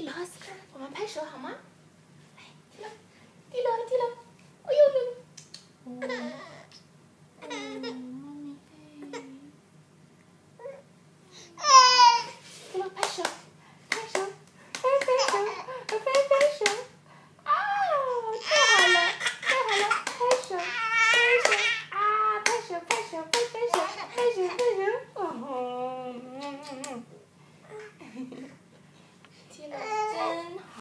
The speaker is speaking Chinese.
迪罗斯，我们拍手好吗？来，迪罗，哎呦呦，妈咪迪罗拍手，拍手，飞手，啊，太好了，拍手，啊，拍手，拍手，